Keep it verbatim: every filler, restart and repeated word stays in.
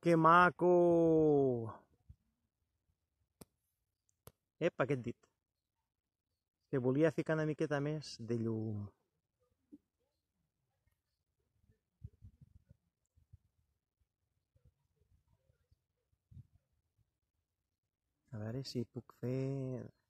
que maco! Epa, què et dit? Que volia ficar una miqueta més de llum. A veure si puc fer...